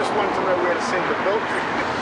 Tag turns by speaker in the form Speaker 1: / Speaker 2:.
Speaker 1: just wanted to know where to send the bill to.